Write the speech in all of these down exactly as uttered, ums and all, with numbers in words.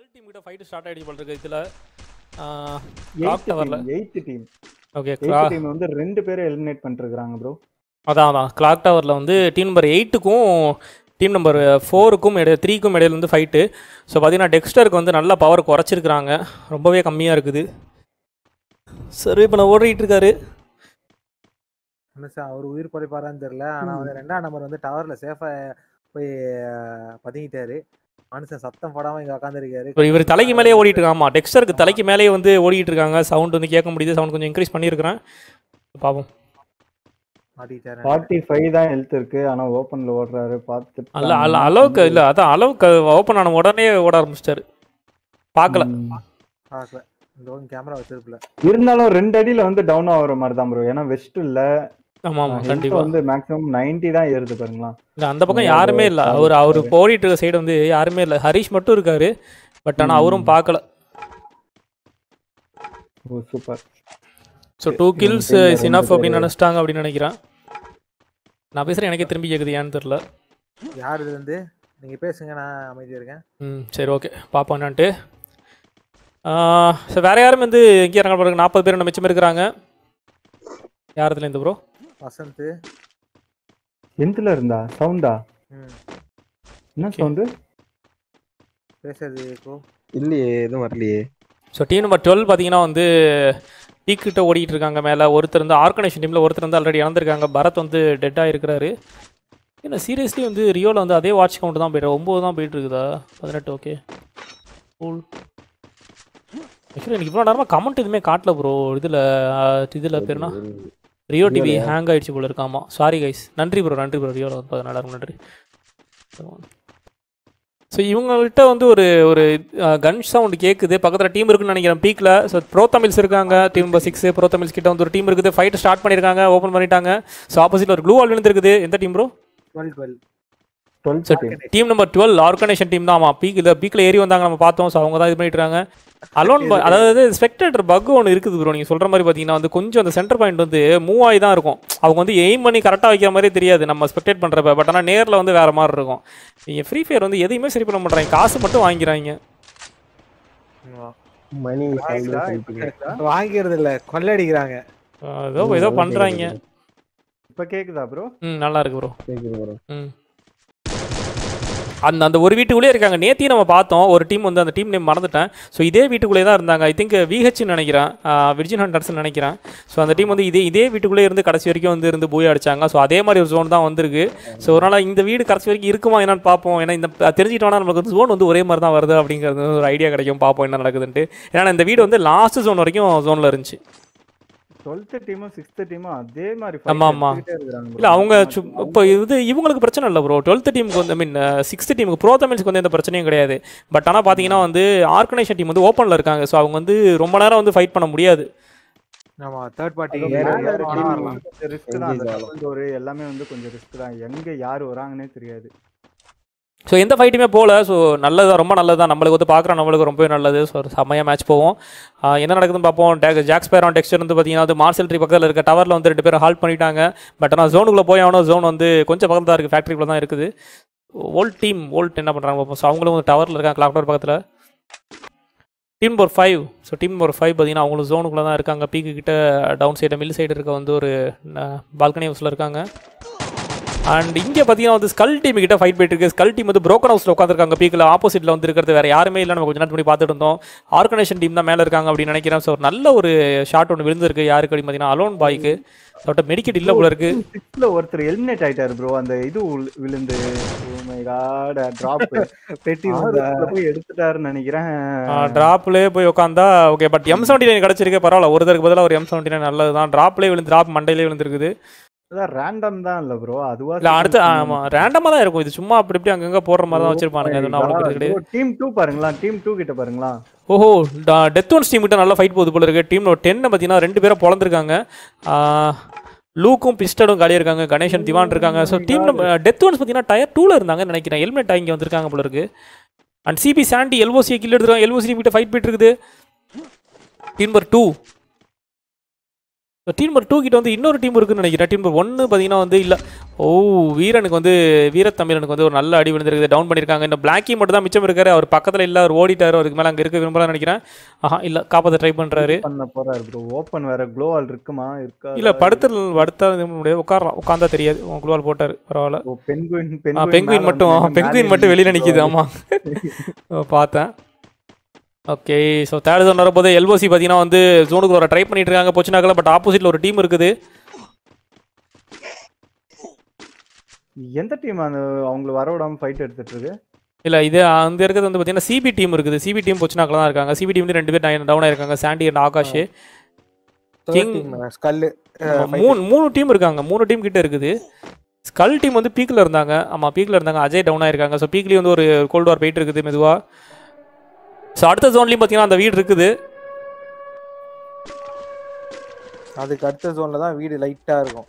Skull team கிட்ட fight start ஆயிடுச்சு போல இருக்கு இதுல கிளாக் டவர்ல eight team. Okay eight team வந்து ரெண்டு பேரை எலிமினேட் பண்ணிருக்காங்க ப்ரோ. அதான் அதான் கிளாக் டவர்ல வந்து டீம் நம்பர் எயிட்டுக்கும் டீம் நம்பர் ஃபோருக்கும் இடையே த்ரீக்கும் இடையில வந்து ஃபைட்டு. ஸோ பார்த்தீங்கன்னா டெக்ஸ்டருக்கு வந்து நல்ல பவர் குறைச்சிருக்கிறாங்க, ரொம்பவே கம்மியாக இருக்குது. சரி இப்போ நான் ஓடிட்டு இருக்காரு என்ன சார் அவர் உயிர் பறிப்பாரான்னு தெரியல. ஆனால் வந்து ரெண்டாம் நம்பர் வந்து டவரில் சேஃபாக போய் பதுங்கிட்டாரு. மனுஷன் சத்தம் போடாமல் இங்கே உட்காந்துருக்காரு. இப்போ இவர் தலைக்கு மேலேயே ஓடிட்டு இருக்காங்க. ஆமாம், டெக்ஸ்டருக்கு தலைக்கு மேலேயே வந்து ஓடிட்டு இருக்காங்க. சவுண்ட் வந்து கேட்க முடியுது, சவுண்ட் கொஞ்சம் இன்க்ரீஸ் பண்ணியிருக்கிறேன். பார்ப்போம். ஃபார்ட்டி ஃபைவ் தான் ஹெல்த் இருக்கு, ஆனால் ஓப்பனில் ஓடுறாரு. பார்த்து அல்ல அல்ல அளவுக்கு இல்லை, அதான் அளவுக்கு ஓப்பன் ஆன உடனே ஓட ஆரம்பிச்சிட்டாரு. பார்க்கல பார்க்கல கேமரா வச்சிருக்கல. இருந்தாலும் ரெண்டு அடியில வந்து டவுன் ஆகுற மாதிரி தான் ப்ரோ. ஏன்னா வெஸ்ட் இல்ல. ஆமா ஆமா கண்டிப்பா வந்து மேக்ஸிமம் நைன்டி தான் ஏறுது பாருங்களா. இல்ல அந்த பக்கம் யாருமே இல்ல. அவர் அவர் ஓடிட்டு இருக்க சைடு வந்து யாருமே இல்ல. ஹரிஷ் மட்டும் இருக்காரு, பட் ஆனா அவரும் பார்க்கல. Oh super. So two kills is enough அப்படின்னு நினைச்சிட்டாங்க அப்படின்னு நினைக்கிறேன். நான் பேசுறேன், எனக்கே திரும்பி கேட்குது ஏன்னு தெரியல. யார் இது வந்து நீங்க பேசுங்க, நான் அமைதியா இருக்கேன். ம் சரி ஓகே பார்ப்போம் என்னான்ட்டு. ஸோ வேறு யாரும் வந்து எங்கே இறங்க போகிறாங்க? நாற்பது பேர் என்ன மிச்சம் இருக்கிறாங்க. யார் இதில் இந்த ப்ரோ? வசந்த் எந்தில் இருந்தா சவுண்டா? என்ன சவுண்டு பேசுறது இல்லையே, எதுவும் வரலையே. ஸோ டீம் நம்பர் டுவெல் பார்த்தீங்கன்னா வந்து பீக்கிட்ட ஓடிட்டு இருக்காங்க. மேலே ஒருத்தர் வந்து ஆர்கனைசேஷன் டீமில் ஒருத்தர் வந்து ஆல்ரெடி இறந்துருக்காங்க. பரத் வந்து டெட்டாக இருக்கிறாரு. ஏன்னா சீரியஸ்லி வந்து ரியோவில் வந்து அதே வாட்ச் கவுண்ட் தான் போய்ட்டு ஒம்பது தான் போயிட்டு இருக்குதா? பதினெட்டு. Okay cool. ஆக்சுவலி எனக்கு இவ்வளோ நேரமாக கமெண்ட் எதுவுமே காட்டல ப்ரோ. இதில் இதில் பேருனா ரியோ டிவி ஹேங் ஆகிடுச்சு போல இருக்காமா. Sorry guys. நன்றி ப்ரோ, நன்றி ப்ரோ. ரியோவில் வந்து பதினாலாயிரம் நன்றி. ஸோ இவங்கள்ட்ட வந்து ஒரு ஒரு கன் சவுண்டு கேட்குது. பக்கத்தில் டீம் இருக்குன்னு நினைக்கிறேன் பீக்கில். ஸோ ப்ரோ தமிழ்ஸ் இருக்காங்க. Team number six bro Tamils கிட்ட வந்து ஒரு டீம் இருக்குது. ஃபைட்டு ஸ்டார்ட் பண்ணியிருக்காங்க, ஓப்பன் பண்ணிட்டாங்க. ஸோ ஆப்போசிட்டில் ஒரு க்ளூ வால் விழுந்துருக்குது. எந்த team bro? Twelve twelve team number twelve organisation team தான். ஆமாம், பீக்கில் பீக்கில் ஏறி வந்தாங்க, நம்ம பார்த்தோம். ஸோ அவங்க தான் இது பண்ணிட்டு இருக்காங்க. அலோன் அதாவது ஸ்பெக்டேட்டர் பக் ஒன்று இருக்குது ப்ரோ. நீங்கள் சொல்கிற மாதிரி பார்த்தீங்கன்னா வந்து கொஞ்சம் அந்த சென்டர் பாயிண்ட் வந்து மூவ் ஆகி தான் இருக்கும். அவங்க வந்து எய்ம் பண்ணி கரெக்டாக வைக்கிற மாதிரி தெரியாது நம்ம ஸ்பெக்டேட் பண்ணுறப்ப. பட் ஆனால் நேரில் வந்து வேறு மாதிரி இருக்கும். நீங்கள் ஃப்ரீ ஃபயர் வந்து எதையுமே சரி பண்ண மாட்டேறாங்க, காசு மட்டும் வாங்கிக்கிறாங்க. மணி வாங்கிறது இல்லை, கொள்ளடிக்கிறாங்க. ஏதோ ஏதோ பண்ணுறாங்க. இப்போ கேட்குதா ப்ரோ? ம் நல்லா இருக்கு ப்ரோ. கேட்குது ப்ரோ. ம் அந்த அந்த ஒரு வீட்டுக்குள்ளே இருக்காங்க. நேற்றையும் நம்ம பார்த்தோம் ஒரு டீம் வந்து, அந்த டீம் நேம் மறந்துட்டேன். ஸோ இதே வீட்டுக்குள்ளே தான் இருந்தாங்க. ஐ திங்க் விஹெச்னு நினைக்கிறேன், விர்ஜின் ஹண்டர்ஸ்னு நினைக்கிறேன். ஸோ அந்த டீம் வந்து இதே இதே வீட்டுக்குள்ளே இருந்து கடைசி வரைக்கும் வந்து இருந்து பூயா அடிச்சாங்க. ஸோ அதே மாதிரி ஒரு ஜோன் தான் வந்திருக்கு. ஸோ ஒரு நாள் இந்த வீடு கடைசி வரைக்கும் இருக்குமா என்னன்னு பார்ப்போம். ஏன்னா இந்த தெரிஞ்சுக்கிட்டோம்னா நமக்கு வந்து ஜோன் வந்து ஒரே மாதிரி தான் வருது அப்படிங்கிறது ஒரு ஐடியா கிடைக்கும். பார்ப்போம் என்ன நடக்குதுன்ட்டு. ஏன்னா இந்த வீடு வந்து லாஸ்ட் ஜோன் வரைக்கும் ஜோனில் இருந்துச்சு. டுவெல்த் டீமும் சிக்ஸ்த் டீமும் அதே மாதிரி. ஆமாம் ஆமாம். இல்லை அவங்க இப்போ இது இவங்களுக்கு பிரச்சனை இல்லை ப்ரோ. டுவெல்த் டீமுக்கு வந்து ஐ மீன் சிக்ஸ்த் டீமுக்கு ப்ரோ தமிழ்ஸ்க்கு வந்து எந்த பிரச்சனையும் கிடையாது. பட் ஆனால் பார்த்தீங்கன்னா வந்து ஆர்கனைசேஷன் டீம் வந்து ஓப்பனில் இருக்காங்க. ஸோ அவங்க வந்து ரொம்ப நேரம் வந்து ஃபைட் பண்ண முடியாது. ஆமாம், தேர்ட் பார்ட்டி ரிஸ்க் தான். ஒரு எல்லாமே வந்து கொஞ்சம் ரிஸ்க் தான். எங்கே யார் வராங்கன்னே தெரியாது. ஸோ எந்த ஃபைட்டுமே போகல. ஸோ நல்லது தான், ரொம்ப நல்லது தான். நம்மளுக்கு வந்து பார்க்குறோம், நம்மளுக்கு ரொம்பவே நல்லது. ஸோ ஒரு செம்மையாக மேட்ச் போவோம். என்ன நடக்குதுன்னு பார்ப்போம். டே ஜாக்ஸ் பேரான் டெக்ஸ்டர் வந்து பார்த்தீங்கன்னா வந்து மார்சல் ட்ரீ பக்கத்தில் இருக்க டவரில் வந்து ரெண்டு பேரும் ஹால்ட் பண்ணிட்டாங்க. பட் ஆனால் ஜோனுக்குள்ளே போய் ஆகணும். ஜோன் வந்து கொஞ்சம் பக்கத்தில் தான் இருக்குது, ஃபேக்ட்ரிக்குள்ளே தான் இருக்குது. ஓல்ட் டீம் ஓல்ட் என்ன பண்ணுறாங்க பார்ப்போம். ஸோ அவங்களும் வந்து டவரில் இருக்காங்க, கிளாக் டவர் பக்கத்தில். Team number five. So team number five பார்த்தீங்கன்னா அவங்களும் ஜோனுக்குள்ளே தான் இருக்காங்க. பீக்கு கிட்ட டவுன் சைடு மில் சைடு இருக்க வந்து ஒரு பால்கனி ஹவுஸில் இருக்காங்க. அண்ட் இங்கே பார்த்தீங்கன்னா வந்து ஸ்கல் டீம் கிட்ட ஃபைட் போயிட்டு இருக்கு. ஸ்கல் டீம் வந்து ப்ரோக்கன் ஹவுஸில் உட்காந்துருக்காங்க. பீக்கில் ஆப்போசிட்டில் வந்து இருக்கிறது வேறு யாருமே இல்லை. நம்ம கொஞ்சம் நேரம் முன்னாடி பார்த்துட்டு இருந்தோம். ஆர்கனைசேஷன் டீம் தான் மேலே இருக்காங்க அப்படின்னு நினைக்கிறேன். ஸோ நல்ல ஒரு ஷாட் ஒன்று விழுந்திருக்கு. யாருக்கு அப்படின்னு பார்த்தீங்கன்னா அலோன் பாய்க்கு. அவட்ட மெடிக்கெட் இல்லை போல இருக்கு. சிக்ஸ்ல ஒருத்தர் எலிமினேட் ஆயிட்டாரு ப்ரோ. அந்த இது விழுந்து டிராப் பெட்டி போய் எடுத்துட்டாருன்னு நினைக்கிறேன். டிராப்லேயே போய் உட்காந்தா okay. But M seventy nine கிடச்சிருக்கு, பரவாயில்ல. ஒருத்தருக்கு பதிலாக ஒரு எம் செவன்டி நைன் நல்லது தான். டிராப்லேயே விழுந்து டிராப் மண்டையிலே விழுந்துருக்குது. ரேண்டம் தான் இல்ல ப்ரோ, அதுவா இல்ல அடுத்து ஆமா ரேண்டமா தான் இருக்கும். இது சும்மா அப்படி இப்படி அங்கங்க போடுற மாதிரி தான் வச்சிருப்பானுங்க. அது அவ்வளவு கிடையாது. டீம் டூ பாருங்களா, டீம் டூ கிட்ட பாருங்களா. ஓஹோ, டெத் ஒன்ஸ் டீம் கிட்ட நல்லா ஃபைட் போகுது போல இருக்கு. டீம் டென் பார்த்தீங்கன்னா ரெண்டு பேரும் பொழந்திருக்காங்க. லூக்கும் பிஸ்டடும் காலியாக இருக்காங்க. கணேசன் திவான் இருக்காங்க. ஸோ டீம் டெத் ஒன்ஸ் பார்த்தீங்கன்னா டயர் டூவில் இருந்தாங்கன்னு நினைக்கிறேன். ஹெல்மெட் இங்கே வந்திருக்காங்க போல இருக்கு. அண்ட் சிபி சாண்டி எல்ஓசியை கில் எடுத்துருக்காங்க. எல்ஓசி டீம் கிட்ட ஃபைட் போயிட்டு இருக்குது. Team number two team number two கிட்ட வந்து இன்னொரு டீம் இருக்குன்னு நினைக்கிறேன். டீம் நம்பர் ஒன்று பார்த்தீங்கன்னா வந்து இல்லை ஓ வீரனுக்கு வந்து வீரத்தமிழனுக்கு வந்து ஒரு நல்ல அடி விழுந்திருக்குது, டவுன் பண்ணியிருக்காங்க. இந்த பிளாக்கி மட்டும் தான் மிச்சம் இருக்காரு, அவர் பக்கத்தில் இல்லை, அவர் ஓடிட்டார், அவருக்கு மேலே அங்கே இருக்க விரும்பலாம்னு நினைக்கிறேன். ஆஹா இல்லை, காப்பாற்ற ட்ரை பண்ணுறாரு. பண்ண போறாரு ப்ரோ. ஓப்பன் வேற க்ளோவால் இருக்குமா இருக்கா? இல்லை படுத்து படுத்தா முடியாது, உட்காரலாம், உட்காந்தா தெரியாது. க்ளோவால் போட்டார், பரவாயில்ல. பென்குயின் பெங்குயின் மட்டும் பெங்குயின் மட்டும் வெளியில் நிற்கிது. ஆமாம் பார்த்தேன். ஓகே ஸோ தேர்ட் ஜோன் வரும்போது எல்ஓசி பார்த்தீங்கன்னா வந்து ஜோனுக்கு வர ட்ரை பண்ணிட்டு இருக்காங்க பொச்சினாக்கல. பட் ஆப்போசிட்டில் ஒரு டீம் இருக்குது. எந்த டீம் அந்த அவங்கள வர விடாம ஃபைட் எடுத்துட்டு இருக்கு? இல்லை இது அந்த இருக்கிறது வந்து பார்த்தீங்கன்னா சிபி டீம் இருக்குது. சிபி டீம் பொச்சினாக்கல தான் இருக்காங்க. சிபி டீம் ரெண்டு பேர் டவுன் ஆயிருக்காங்க, Sandy and Akash. King skull மூணு மூணு டீம் இருக்காங்க, மூணு டீம் கிட்ட இருக்குது. ஸ்கல் டீம் வந்து பீக்கில் இருந்தாங்க. ஆமாம் பீக்கில் இருந்தாங்க. அஜய் டவுன் ஆயிருக்காங்க. ஸோ பீக்லேயும் வந்து ஒரு கோல்டு வார் போயிட்டு இருக்குது மெதுவாக. ஸோ அடுத்த ஜோன்லேயும் பார்த்தீங்கன்னா அந்த வீடு இருக்குது. அதுக்கு அடுத்த ஜோன்ல தான் வீடு லைட்டாக இருக்கும்.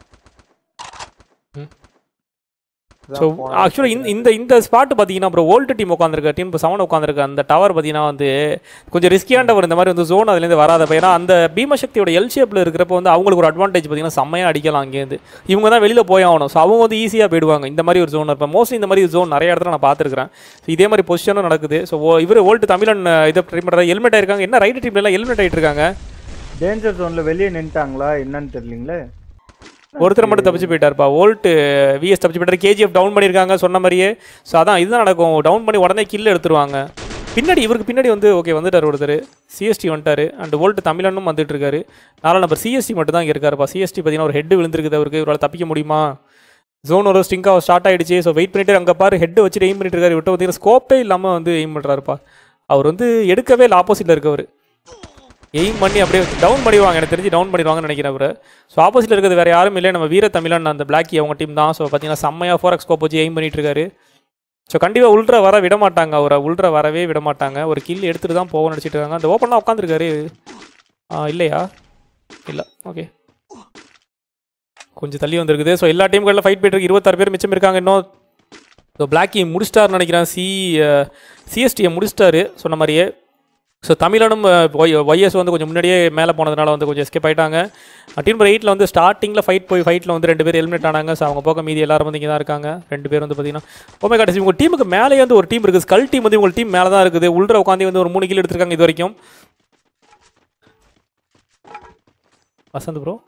ஸோ ஆக்சுவலாக இந்த இந்த இந்த ஸ்பாட்டு பார்த்தீங்கன்னா அப்புறம் ஓல்டு டீம் உட்காந்துருக்க டீம் இப்போ செவன் உட்காந்துருக்க அந்த டவர் பார்த்தீங்கன்னா வந்து கொஞ்சம் ரிஸ்கியான டவர். இந்த மாதிரி வந்து ஜோன் அதுலேருந்து வராத. ஏன்னா அந்த பீமசக்தியோட எல் ஷேப்பில் இருக்கிறப்ப வந்து அவங்களுக்கு ஒரு அட்வான்டேஜ் பார்த்தீங்கன்னா செம்மையாக அடிக்கலாம் அங்கேருந்து. இவங்க தான் வெளியில் போய் ஆகணும். ஸோ அவங்க வந்து ஈஸியாக போயிடுவாங்க இந்த மாதிரி ஒரு ஜோன் இருப்பேன். மோஸ்ட்லி இந்த மாதிரி ஜோன் நிறைய இடத்துல நான் பார்த்துருக்கேன். ஸோ இதே மாதிரி பொசிஷனும் நடக்குது. ஸோ இவர் ஓல்டு தமிழன் இதை ட்ரை பண்ணுறாரு. ஹெல்மெட் ஆயிருக்காங்க. என்ன ரைட் டீம்லாம் ஹெல்மெட் ஆகிட்டு இருக்காங்க. டேஞ்சர் ஜோன்ல வெளியே நின்ட்டாங்களா என்னன்னு தெரியலீங்களே. ஒருத்தர் மட்டும் தப்பிச்சு போயிட்டார்ப்பா. வோல்ட் விஎஸ் தப்பிச்சு போயிட்டார். கேஜிஎஃப் டவுன் பண்ணியிருக்காங்க சொன்ன மாதிரியே. ஸோ அதான் இதுதான் நடக்கும். டவுன் பண்ணி உடனே கில் எடுத்துருவாங்க. பின்னாடி இவருக்கு பின்னாடி வந்து ஓகே வந்துட்டார் ஒருத்தர். சிஎஸ்டி வந்துட்டார். அண்ட் வோல்ட் தமிழனும் வந்துட்டு இருக்காரு. நாலு நம்பர் சிஎஸ்டி மட்டும் தான் இங்கே இருக்காருப்பா. சிஎஸ்டி பார்த்தீங்கன்னா ஒரு ஹெட் விழுந்திருக்குது அவருக்கு. இவரால் தப்பிக்க முடியுமா? ஜோன் ஒரு ஸ்டிங்காக ஸ்டார்ட் ஆகிடுச்சு. ஸோ வெயிட் பண்ணிட்டு அங்கே பாரு ஹெட் வச்சுட்டு எய்ம் பண்ணிட்டு இருக்காரு. விட்டு பார்த்தீங்கன்னா ஸ்கோப்பே இல்லாமல் வந்து எய்ம் பண்ணுறாருப்பா. அவர் வந்து எடுக்கவே இல்லை, ஆப்போசிட்டில் இருக்கவர். எய்ம் பண்ணி அப்படியே டவுன் பண்ணிடுவாங்க, எனக்கு தெரிஞ்சு டவுன் பண்ணிடுவாங்கன்னு நினைக்கிறேன் அவர். ஸோ ஆப்போசிட்டில் இருக்கிறது வேறு யாரும் இல்லை, நம்ம வீர தமிழன் அந்த பிளாக்கி அவங்க டீம் தான். ஸோ பார்த்தீங்கன்னா செம்மையாக ஃபோர் எக்ஸ் ஸ்கோப் வச்சு எய்ம் பண்ணிட்டு இருக்காரு. ஸோ கண்டிப்பாக உள்ட்ரா வர விட மாட்டாங்க, அவரை உள்ட்ரா வரவே விட மாட்டாங்க. ஒரு கில் எடுத்துகிட்டு தான் போக நினச்சிட்டு இருக்காங்க. அந்த ஓப்பனாக உட்காந்துருக்காரு. ஆ இல்லையா? இல்லை ஓகே கொஞ்சம் தள்ளி வந்துருக்குது. ஸோ எல்லா டீம்களில் ஃபைட் போய்ட்டு இருக்கு. இருபத்தாறு பேர் மிச்சம் இருக்காங்க இன்னும். ஸோ பிளாக்கி முடிச்சிட்டாருன்னு நினைக்கிறேன். சி சிஎஸ்டியை முடிச்சிட்டாரு சொன்ன மாதிரியே. ஸோ தமிழனும் ஒய் ஒய்எஸ் வந்து கொஞ்சம் முன்னாடியே மேலே போனதுனால வந்து கொஞ்சம் எஸ்கேப் ஆகிட்டாங்க. டீம் நம்பர் எயிட்டில் வந்து ஸ்டார்டிங்கில் ஃபைட் போய் ஃபைட்டில் வந்து ரெண்டு பேர் எலிமினேட் ஆனாங்க. ஸோ அவங்க போக மீதி எல்லாரும் வந்து இங்கே தான் இருக்காங்க. ரெண்டு பேர் வந்து பார்த்தீங்கன்னா ஓமே காட்டசி உங்கள் டீமுக்கு மேலே வந்து ஒரு டீம் இருக்குது. ஸ்கல் டீம் வந்து உங்கள் டீம் மேலே தான் இருக்குது. உள்ள உட்காந்து வந்து ஒரு மூணு கிலோ எடுத்துருக்காங்க இது வரைக்கும். வசந்த் ப்ரோ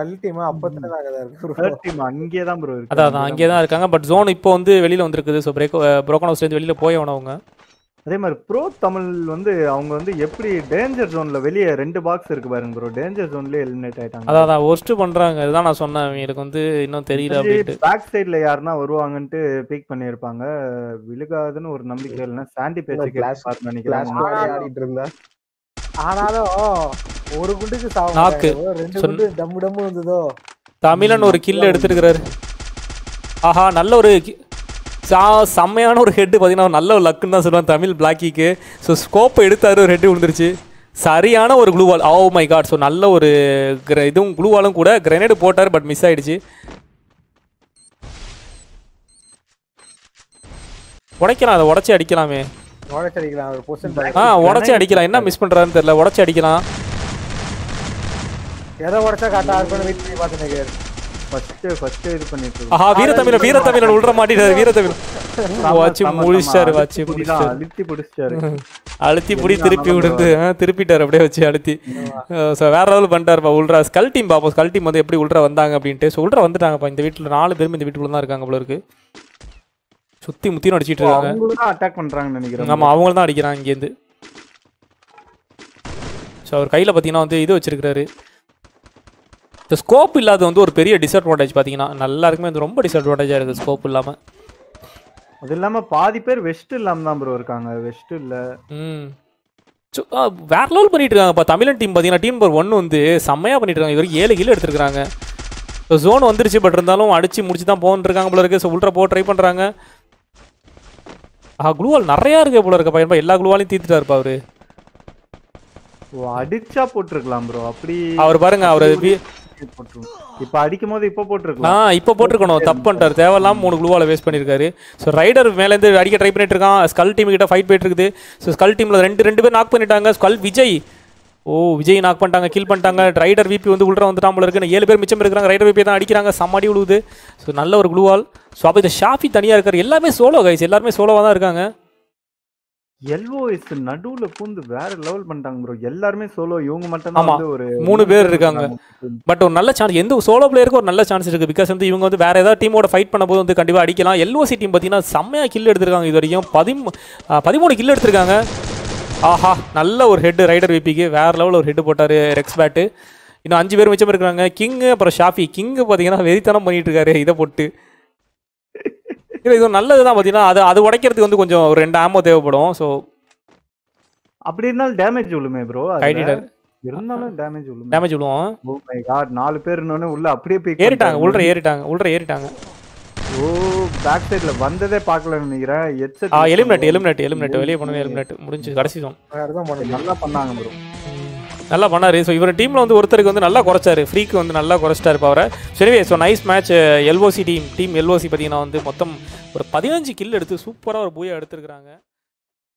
அங்கே தான் ப்ரோ இருக்கு. அதான் அங்கே தான் இருக்காங்க. பட் ஜோன் இப்போ வந்து வெளியில் வந்துருக்குது. ஸோ பிரேக் ப்ரோக்கன் ஹவுஸ்லேருந்து வெளியில் போய் ஆகணும் அவங்க. அதே மாதிரி ப்ரோ தமிழ் வந்து அவங்க வந்து எப்படி டேஞ்சர் ஜோன்ல வெளியே ரெண்டு பாக்ஸ் இருக்கு பாருங்க ப்ரோ. டேஞ்சர் ஜோன்லயே எலிமினேட் ஆயிட்டாங்க. அதான் அதான் ஒர்ஸ்ட் பண்றாங்க. இதுதான் நான் சொன்னேன், எனக்கு வந்து இன்னும் தெரியல அப்படின்ட்டு. பேக் சைடுல யாருன்னா வருவாங்கன்ட்டு பீக் பண்ணியிருப்பாங்க. விழுகாதுன்னு ஒரு நம்பிக்கை இல்லைன்னா சாண்டி பேச்சு கேட்டு நினைக்கிறேன். ஆனாலும் ஒரு குண்டுக்கு நாக்கு ரெண்டு குண்டு டம்மு டம்மு வந்ததோ. தமிழன் ஒரு கில் எடுத்துருக்கிறாரு. ஆஹா நல்ல ஒரு சா செம்மையான ஒரு ஹெட்டு பார்த்தீங்கன்னா நல்ல ஒரு லக்குன்னு தான் சொல்லுவேன் தமிழ் பிளாக்கிக்கு. ஸோ ஸ்கோப்பை எடுத்தாரு, ஒரு ஹெட்டு விழுந்துருச்சு. சரியான ஒரு க்ளூவால். Oh my god. ஸோ நல்ல ஒரு கிர இதுவும் க்ளூவாலும் கூட கிரனேடு போட்டார். பட் மிஸ் ஆகிடுச்சு. உடைக்கலாம், அதை உடச்சி அடிக்கலாமே. உடச்சி அடிக்கலாம். ஆ உடச்சி அடிக்கலாம். என்ன மிஸ் பண்ணுறாருன்னு தெரியல. உடச்சி அடிக்கலாம். எதை உடச்சா கரெக்டாக இருக்குன்னு வெயிட் பண்ணி பார்த்துன்னு ஃபர்ஸ்ட் ஃபர்ஸ்ட் இது பண்ணிட்டு. ஆஹா வீரத்தமிழன் வீரத்தமிழன் உள்ற மாட்டிட்டாரு. வீரத்தமிழன் வாட்சி முடிச்சாரு. வாட்சி முடிச்சாரு. அழுத்தி பிடிச்சாரு. அழுத்தி புடி திருப்பி விடுந்து திருப்பிட்டாரு அப்படியே வச்சு அழுத்தி. ஸோ வேற லெவல் பண்ணிட்டாருப்பா உள்ரா. ஸ்கல் டீம் பார்ப்போம். ஸ்கல் டீம் வந்து எப்படி உள்ரா வந்தாங்க அப்படின்ட்டு. ஸோ உள்ரா வந்துட்டாங்கப்பா. இந்த வீட்டில் நாலு பேரும் இந்த வீட்டுக்குள்ள தான் இருக்காங்க போல இருக்கு. சுத்தி முத்தியும் அடிச்சிட்டு இருக்காங்க. அட்டாக் பண்றாங்கன்னு நினைக்கிறேன். ஆமா அவங்க தான் அடிக்கிறாங்க இங்கேருந்து. ஸோ அவர் கையில் பார்த்தீங்கன்னா வந்து இது வச்சிருக்காரு. இந்த ஸ்கோப் இல்லாத வந்து ஒரு பெரிய டிஸ்அட்வான்டேஜ் பார்த்தீங்கன்னா எல்லாருக்குமே வந்து ரொம்ப டிஸ்அட்வான்டேஜாக இருக்குது ஸ்கோப் இல்லாமல். அது இல்லாமல் பாதி பேர் வெஸ்ட் இல்லாமல் தான் ப்ரோ இருக்காங்க. வெஸ்ட் இல்லை. ம் ஸோ வேற லெவல் பண்ணிட்டு இருக்காங்கப்பா தமிழன் டீம். பார்த்தீங்கன்னா டீம் நம்பர் ஒன்று வந்து செம்மையாக பண்ணிட்டு இருக்காங்க. இது வரைக்கும் ஏழு கிலோ எடுத்துருக்காங்க. ஸோ ஜோன் வந்துருச்சு. பட் இருந்தாலும் அடிச்சு முடிச்சு தான் போகணும் இருக்காங்க போல இருக்கு. ஸோ உள்ட்ரா போக ட்ரை பண்ணுறாங்க. ஆ க்ளூவால் நிறையா இருக்கு போல இருக்க பையன்பா. எல்லா க்ளூவாலையும் தீர்த்துட்டாருப்பா அவரு. அடிச்சா போட்டிருக்கலாம் ப்ரோ. அப்படி அவர் பாருங்க அவர் இப்போ அடிக்கும் போது இப்போ போட்டிருக்கலாம். ஆ இப்போ போட்டிருக்கணும். தப்பு பண்ணிட்டார். தேவையில்லாம மூணு க்ளூவால வேஸ்ட் பண்ணியிருக்காரு. ஸோ ரைடர் மேலேருந்து அடிக்க ட்ரை பண்ணிட்டு இருக்கான். ஸ்கல் டீம் கிட்ட ஃபைட் போயிட்டு இருக்குது. ஸோ ஸ்கல் டீமில் ரெண்டு ரெண்டு பேர் நாக் பண்ணிட்டாங்க. Skull Vijay oh Vijay knock பண்ணிட்டாங்க, கில் பண்ணிட்டாங்க. ரைடர் விபி வந்து உள்ள வந்துட்டான் போல இருக்கு. ஏழு பேர் மிச்சம் இருக்கிறாங்க. ரைடர் விபி தான் அடிக்கிறாங்க, சம்மாடி விழுவுது. ஸோ நல்ல ஒரு க்ளூவால். ஸோ அப்போ இந்த ஷாஃபி தனியாக இருக்காரு. எல்லாமே சோலோ கைஸ், எல்லாருமே சோலோவாக தான் இருக்காங்க. எல்ஓஎஸ் நடுவுல பூந்து வேற லெவல் பண்ணிட்டாங்க ப்ரோ. எல்லாருமே சோலோ, இவங்க மட்டும் தான் வந்து ஒரு மூணு பேர் இருக்காங்க. பட் ஒரு நல்ல சான்ஸ், எந்த சோலோ பிளேயருக்கு ஒரு நல்ல சான்ஸ் இருக்கு. பிகாஸ் வந்து இவங்க வந்து வேற ஏதாவது டீமோட ஃபைட் பண்ணும்போது வந்து கண்டிப்பாக அடிக்கலாம். எல்ஓசி டீம் பார்த்தீங்கன்னா செம்மையாக கில் எடுத்திருக்காங்க. இது வரைக்கும் பதிமூ பதிமூணு கில் எடுத்திருக்காங்க. ஆஹா நல்ல ஒரு ஹெட் ரைடர் விபிக்கு வேற லெவலில் ஒரு ஹெட் போட்டார் ரெக்ஸ் பேட்டு. இன்னும் அஞ்சு பேர் மிச்சம் இருக்கிறாங்க. கிங்கு அப்புறம் ஷாஃபி. கிங்கு பார்த்தீங்கன்னா வெறித்தனம் பண்ணிட்டு இருக்காரு இதை போட்டு. இல்லை இது நல்லது தான் பார்த்தீங்கன்னா அது அது உடைக்கிறதுக்கு வந்து கொஞ்சம் ஒரு ரெண்டு ஆமோ தேவைப்படும். ஸோ அப்படி இருந்தாலும் டேமேஜ் விழுமே ப்ரோ. கைடிட்டர் இருந்தாலும் டேமேஜ் விழும். டேமேஜ் விழுவோம். ஓ மை காட், நாலு பேர் இன்னொன்னு உள்ள அப்படியே போய் ஏறிட்டாங்க, உள்ள ஏறிட்டாங்க, உள்ள ஏறிட்டாங்க. ஓ பேக் சைடுல வந்ததே பார்க்கலன்னு நினைக்கிறேன். Headset ah eliminate eliminate eliminate வெளியே போனது எலிமினேட் முடிஞ்சு கடைசி தான். நல்லா பண்ணாங்க ப்ரோ, நல்லா பண்ணாரு. ஸோ இவர் டீமில் வந்து ஒருத்தருக்கு வந்து நல்லா குறைச்சாரு, ஃப்ரீக்கு வந்து நல்லா குறைச்சிட்டாரு பவரை. சரிவே so nice match. LOC team team LOC பார்த்தீங்கன்னா வந்து மொத்தம் ஒரு பதினஞ்சு கில் எடுத்து சூப்பராக ஒரு பூயா எடுத்துருக்காங்க.